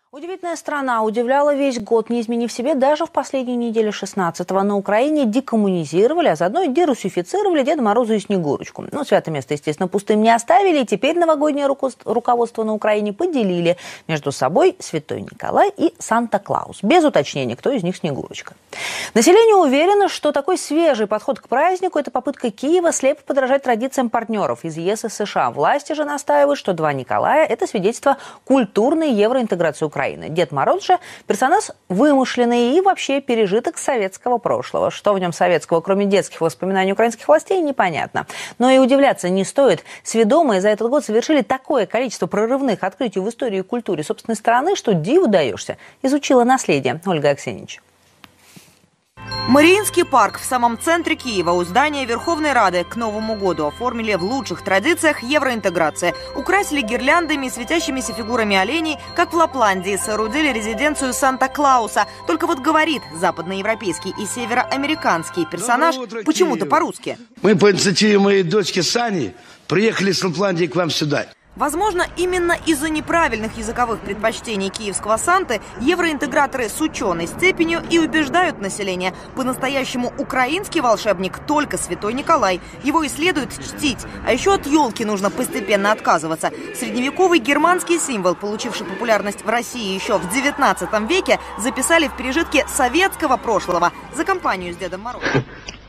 Удивительная страна удивляла весь год, не изменив себе даже в последнюю неделю 16-го. На Украине декоммунизировали, а заодно и дерусифицировали Деда Мороза и Снегурочку. Ну, святое место, естественно, пустым не оставили, и теперь новогоднее руководство на Украине поделили между собой Святой Николай и Санта-Клаус. Без уточнения, кто из них Снегурочка. Население уверено, что такой свежий подход к празднику – это попытка Киева слепо подражать традициям партнеров из ЕС и США. Власти же настаивают, что два Николая – это свидетельство культурной евроинтеграции Украины. Дед Мороз же персонаж вымышленный и вообще пережиток советского прошлого. Что в нем советского, кроме детских воспоминаний украинских властей, непонятно. Но и удивляться не стоит. Сведомые за этот год совершили такое количество прорывных открытий в истории и культуре собственной страны, что диву даешься. Изучила наследие. Ольга Аксенич. Мариинский парк в самом центре Киева у здания Верховной Рады к Новому году оформили в лучших традициях евроинтеграции. Украсили гирляндами и светящимися фигурами оленей, как в Лапландии, соорудили резиденцию Санта-Клауса. Только вот говорит западноевропейский и североамериканский персонаж почему-то по-русски. Мы по инициативе моей дочки Сани приехали с Лапландии к вам сюда. Возможно, именно из-за неправильных языковых предпочтений киевского Санты евроинтеграторы с ученой степенью и убеждают население. По-настоящему украинский волшебник только Святой Николай. Его и следует чтить. А еще от елки нужно постепенно отказываться. Средневековый германский символ, получивший популярность в России еще в 19 веке, записали в пережитке советского прошлого за компанию с Дедом Морозом.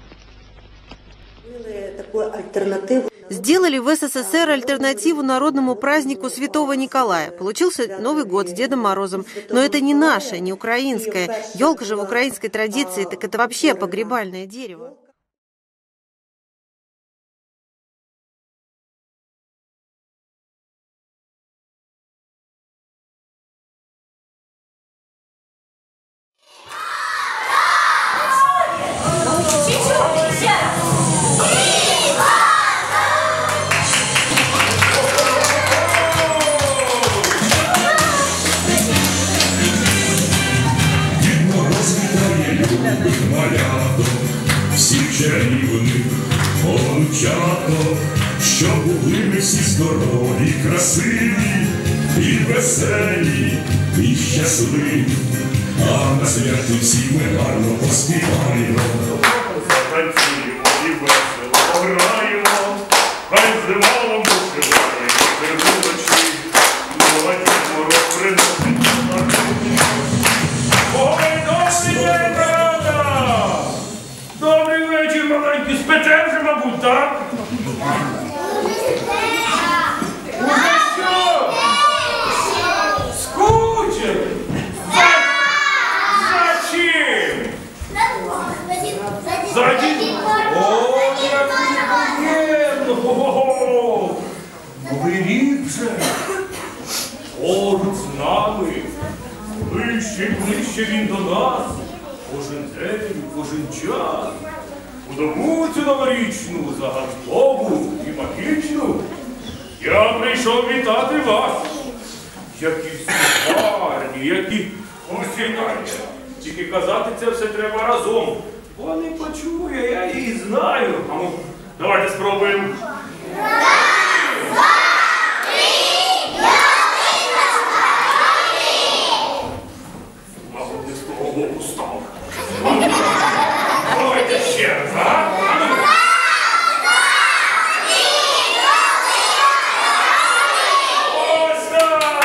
Сделали в СССР альтернативу народному празднику Святого Николая. Получился Новый год с Дедом Морозом. Но это не наше, не украинское. Елка же в украинской традиции, так это вообще погребальное дерево. Всіх чарівних онучаток, щоб були ми всі здорові, красиві, і веселі, і щасливі, а на святі всі ми гарно поспіваємо. Затанцюємо і весело пограємо, хай з дивалом вишиває, терпучі, нова Дід Мороз приносить на кухню. Ой, добрий день, рада! Добрий вечір, маленький. Спите вже, мабуть, так? Що? Скучили? За чим? За дід? О, як приємно! Ого-го! Новий рік вже. Поруч з нами. Ближче він до нас. Кожен день, кожен час. У добу цю новорічну, загадкову і магічну я прийшов вітати вас. Які всі гарні, які осінарні. Тільки казати це все треба разом. Бо не почує, я її знаю. А ну, давайте спробуємо. Мабуть, не з того боку став. Давайте ще раз, а? Ось так!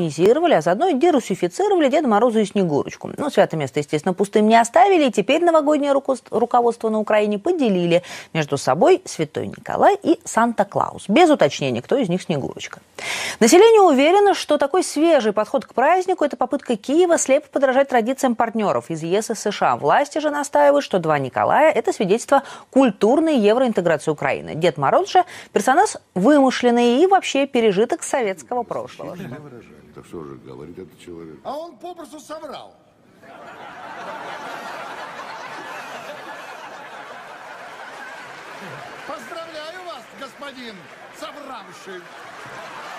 декоммунизировали, а заодно и дерусифицировали Деда Мороза и Снегурочку. Ну, святое место, естественно, пустым не оставили, и теперь новогоднее руководство на Украине поделили между собой Святой Николай и Санта-Клаус, без уточнения, кто из них Снегурочка. Население уверено, что такой свежий подход к празднику – это попытка Киева слепо подражать традициям партнеров из ЕС и США. Власти же настаивают, что два Николая – это свидетельство культурной евроинтеграции Украины. Дед Мороз же – персонаж вымышленный и вообще пережиток советского прошлого. Да что же говорит этот человек? А он попросту соврал. Поздравляю вас, господин совравший.